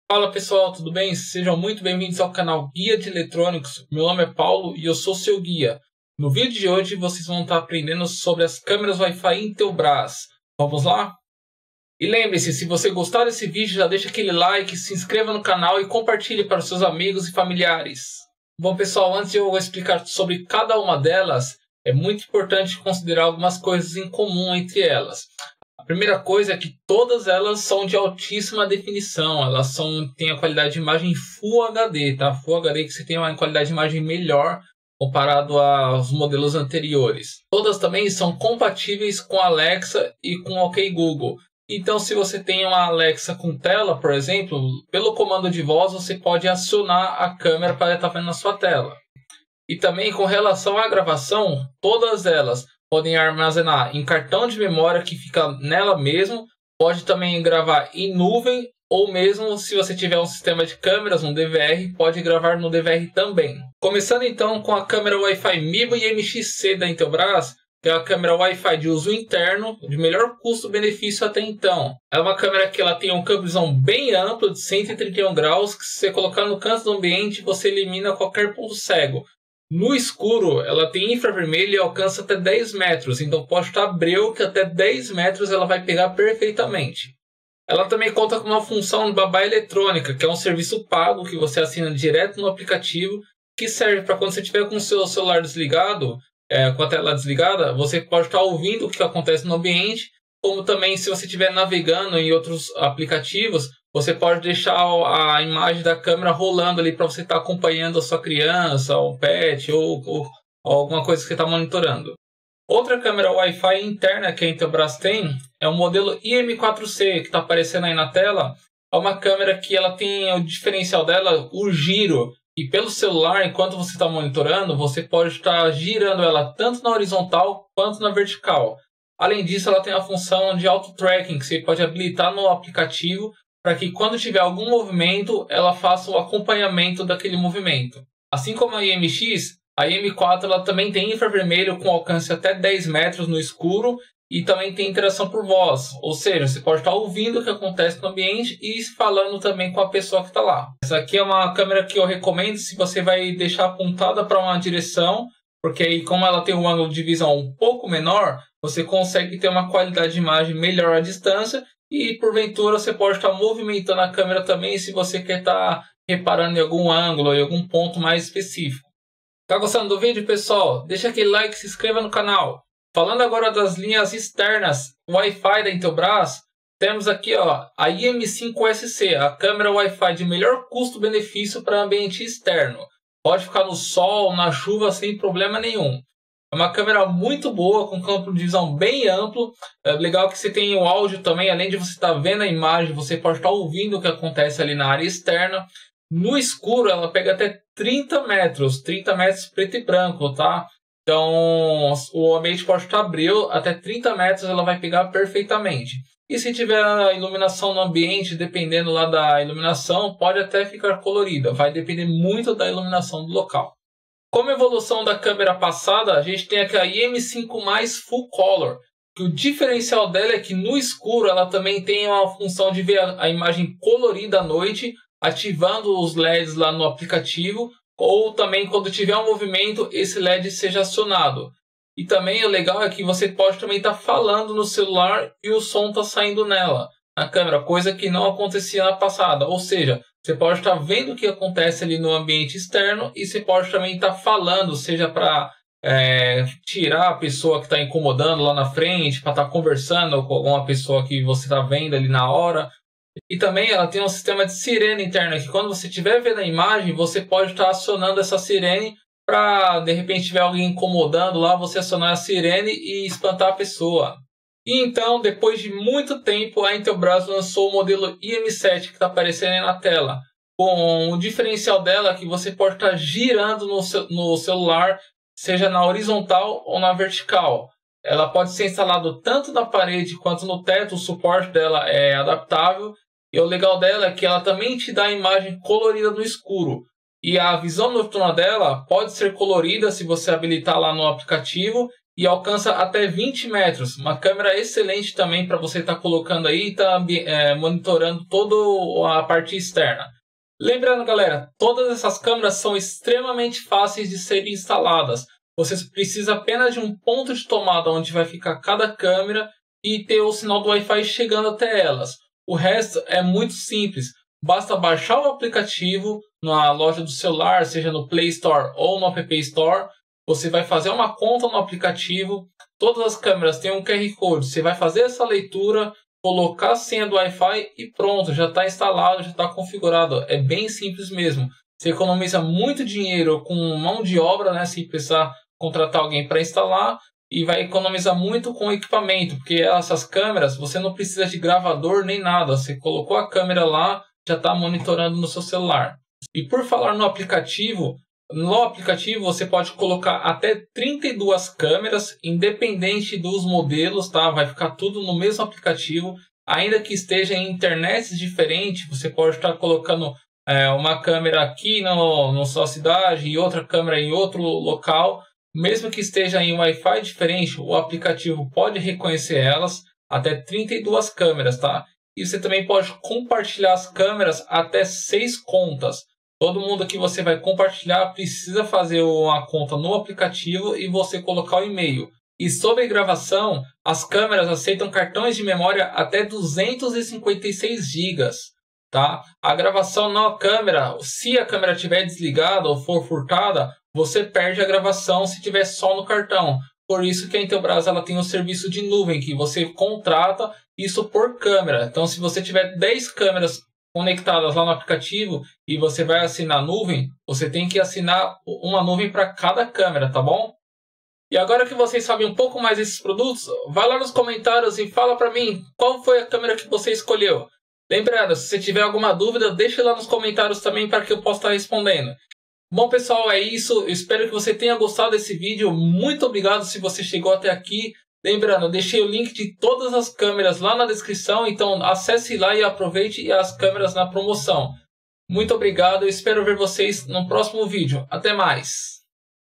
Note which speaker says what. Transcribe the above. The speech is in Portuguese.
Speaker 1: Fala pessoal, tudo bem? Sejam muito bem-vindos ao canal Guia de Eletrônicos. Meu nome é Paulo e eu sou seu guia. No vídeo de hoje vocês vão estar aprendendo sobre as câmeras Wi-Fi Intelbras. Vamos lá? E lembre-se, se você gostar desse vídeo, já deixa aquele like, se inscreva no canal e compartilhe para os seus amigos e familiares. Bom pessoal, antes de eu explicar sobre cada uma delas, é muito importante considerar algumas coisas em comum entre elas. A primeira coisa é que todas elas são de altíssima definição, elas têm a qualidade de imagem Full HD, tá? Full HD que você tem uma qualidade de imagem melhor comparado aos modelos anteriores. Todas também são compatíveis com Alexa e com OK Google. Então, se você tem uma Alexa com tela, por exemplo, pelo comando de voz você pode acionar a câmera para estar vendo na sua tela. E também com relação à gravação, todas elas podem armazenar em cartão de memória que fica nela mesmo, pode também gravar em nuvem, ou mesmo se você tiver um sistema de câmeras, um DVR, pode gravar no DVR também. Começando então com a câmera Wi-Fi MIBO IMX-C da Intelbras, que é a câmera Wi-Fi de uso interno, de melhor custo-benefício até então. É uma câmera que ela tem um campo de visão bem amplo, de 131 graus, que se você colocar no canto do ambiente, você elimina qualquer ponto cego. No escuro, ela tem infravermelho e alcança até 10 metros, então pode estar breu que até 10 metros ela vai pegar perfeitamente. Ela também conta com uma função de babá eletrônica, que é um serviço pago que você assina direto no aplicativo, que serve para quando você estiver com o seu celular desligado, com a tela desligada, você pode estar ouvindo o que acontece no ambiente, como também se você estiver navegando em outros aplicativos, você pode deixar a imagem da câmera rolando ali para você estar acompanhando a sua criança, o pet ou alguma coisa que você está monitorando. Outra câmera Wi-Fi interna que a Intelbras tem é o modelo IM4C, que está aparecendo aí na tela. É uma câmera que ela tem o diferencial dela, o giro. E pelo celular, enquanto você está monitorando, você pode estar girando ela tanto na horizontal quanto na vertical. Além disso, ela tem a função de auto-tracking, que você pode habilitar no aplicativo para que quando tiver algum movimento, ela faça o acompanhamento daquele movimento. Assim como a IMX, a IM4 ela também tem infravermelho com alcance até 10 metros no escuro e também tem interação por voz, ou seja, você pode estar ouvindo o que acontece no ambiente e falando também com a pessoa que está lá. Essa aqui é uma câmera que eu recomendo se você vai deixar apontada para uma direção, porque aí como ela tem um ângulo de visão um pouco menor, você consegue ter uma qualidade de imagem melhor à distância e porventura você pode estar movimentando a câmera também se você quer estar reparando em algum ângulo, em algum ponto mais específico. Tá gostando do vídeo, pessoal? Deixa aquele like e se inscreva no canal. Falando agora das linhas externas Wi-Fi da Intelbras, temos aqui a IM5SC, a câmera Wi-Fi de melhor custo-benefício para ambiente externo. Pode ficar no sol, na chuva, sem problema nenhum. É uma câmera muito boa, com campo de visão bem amplo. É legal que você tem o áudio também, além de você estar vendo a imagem, você pode estar ouvindo o que acontece ali na área externa. No escuro, ela pega até 30 metros preto e branco, tá? Então, o ambiente pode estar breu, até 30 metros ela vai pegar perfeitamente. E se tiver a iluminação no ambiente, dependendo lá da iluminação, pode até ficar colorida. Vai depender muito da iluminação do local. Como evolução da câmera passada, a gente tem aqui a IM5+ Full Color. Que o diferencial dela é que no escuro ela também tem uma função de ver a imagem colorida à noite, ativando os LEDs lá no aplicativo, ou também quando tiver um movimento, esse LED seja acionado. E também o legal é que você pode também estar falando no celular e o som está saindo nela, na câmera, coisa que não acontecia na passada. Ou seja, você pode estar vendo o que acontece ali no ambiente externo e você pode também estar falando, seja para tirar a pessoa que está incomodando lá na frente, para estar conversando com alguma pessoa que você está vendo ali na hora. E também ela tem um sistema de sirene interna, que quando você estiver vendo a imagem, você pode estar acionando essa sirene para, de repente, tiver alguém incomodando lá, você acionar a sirene e espantar a pessoa. E então, depois de muito tempo, a Intelbras lançou o modelo IM7, que está aparecendo aí na tela. Com o diferencial dela que você pode estar girando no celular, seja na horizontal ou na vertical. Ela pode ser instalada tanto na parede quanto no teto, o suporte dela é adaptável. E o legal dela é que ela também te dá a imagem colorida no escuro. E a visão noturna dela pode ser colorida se você habilitar lá no aplicativo. e alcança até 20 metros. Uma câmera excelente também para você estar colocando aí e estar monitorando toda a parte externa. Lembrando, galera, todas essas câmeras são extremamente fáceis de serem instaladas. Você precisa apenas de um ponto de tomada onde vai ficar cada câmera e ter o sinal do Wi-Fi chegando até elas. O resto é muito simples. Basta baixar o aplicativo na loja do celular, seja no Play Store ou no App Store. Você vai fazer uma conta no aplicativo. Todas as câmeras têm um QR Code. Você vai fazer essa leitura, colocar a senha do Wi-Fi e pronto, já está instalado, já está configurado. É bem simples mesmo. Você economiza muito dinheiro com mão de obra, né, sem precisar contratar alguém para instalar, e vai economizar muito com o equipamento, porque essas câmeras você não precisa de gravador nem nada. Você colocou a câmera lá, já está monitorando no seu celular. E por falar no aplicativo você pode colocar até 32 câmeras, independente dos modelos, tá? Vai ficar tudo no mesmo aplicativo, ainda que esteja em internets diferentes. Você pode estar colocando uma câmera aqui na sua cidade e outra câmera em outro local. Mesmo que esteja em Wi-Fi diferente, o aplicativo pode reconhecer elas, até 32 câmeras, tá? E você também pode compartilhar as câmeras até 6 contas. Todo mundo que você vai compartilhar precisa fazer uma conta no aplicativo e você colocar o e-mail. E sobre gravação, as câmeras aceitam cartões de memória até 256 GB. Tá? A gravação na câmera, se a câmera estiver desligada ou for furtada, você perde a gravação se tiver só no cartão. Por isso que a Intelbras ela tem um serviço de nuvem, que você contrata isso por câmera. Então, se você tiver 10 câmeras conectadas lá no aplicativo e você vai assinar a nuvem, você tem que assinar uma nuvem para cada câmera, tá bom? E agora que vocês sabem um pouco mais desses produtos, vai lá nos comentários e fala para mim qual foi a câmera que você escolheu. Lembrando, se você tiver alguma dúvida, deixa lá nos comentários também para que eu possa estar respondendo. Bom, pessoal, é isso. Eu espero que você tenha gostado desse vídeo. Muito obrigado se você chegou até aqui. Lembrando, eu deixei o link de todas as câmeras lá na descrição, então acesse lá e aproveite as câmeras na promoção. Muito obrigado, eu espero ver vocês no próximo vídeo. Até mais!